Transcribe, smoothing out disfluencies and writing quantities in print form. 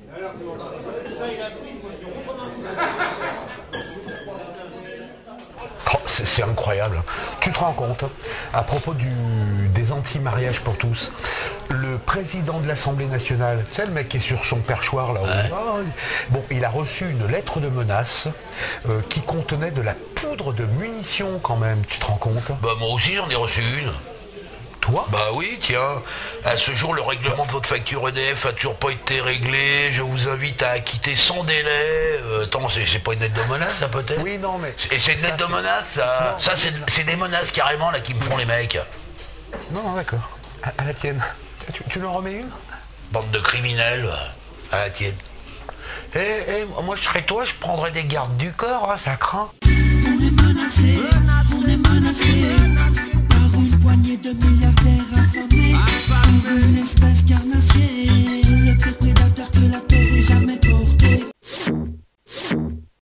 Oh, c'est incroyable. Tu te rends compte, à propos des anti-mariages pour tous, le président de l'Assemblée nationale, c'est le mec qui est sur son perchoir là-haut. Ouais. Bon, il a reçu une lettre de menace qui contenait de la poudre de munitions quand même, tu te rends compte? Bah moi aussi j'en ai reçu une. Toi? Bah oui, tiens. À ce jour, le règlement de votre facture EDF a toujours pas été réglé. Je vous invite à acquitter sans délai. Attends, c'est pas une lettre de menace, ça peut-être? Oui, non, mais... Et c'est une lettre de menace, ça? Ça, c'est des menaces carrément, là, qui me font les mecs. Non, d'accord. À la tienne. Tu leur remets une? Bande de criminels, à la tienne. Moi, je serais toi, je prendrais des gardes du corps, hein, ça craint. On est menacé par une poignée de milliardaires affamés, par une espèce carnassière, le pire prédateur